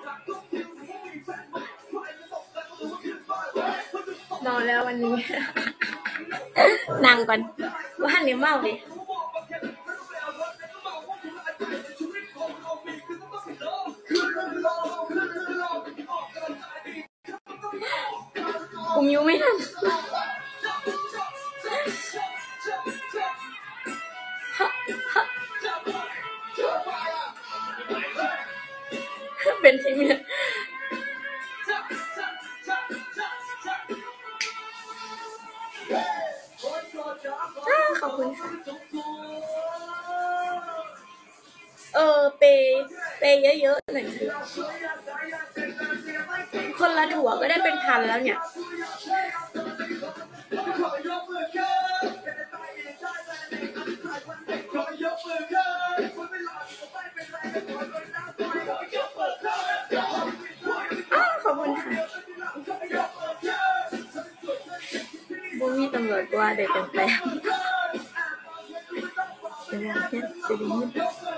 นอนแล้ววันนี้ นั่งก่อนว่าเดี๋ยวเมาเลยผมอยู่ไม่ทันเป็นที่เนี่ยขอบคุณค่ะเปเยอะๆหน่อยคนละถั่วก็ได้เป็นพันแล้วเนี่ยขอบคุณค่ะบุญมีตำรวจว่าเด็กแปลกเดี๋ยวเนี่ยสิรินิด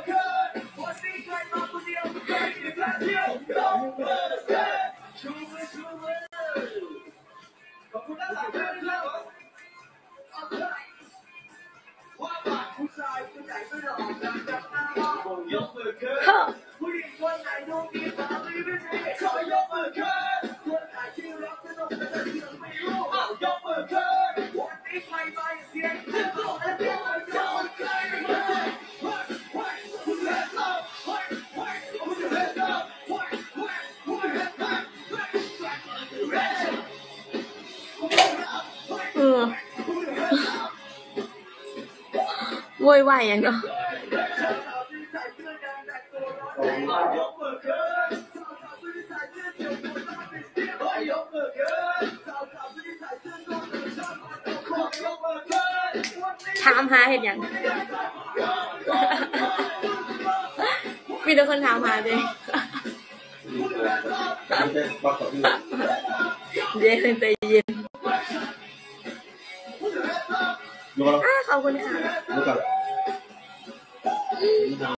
โวยวายอย่างเดียวถามหาเห็นอย่างมีแต่คนถามหาเลยเย็นใจเย็นขอบคุณค่ะ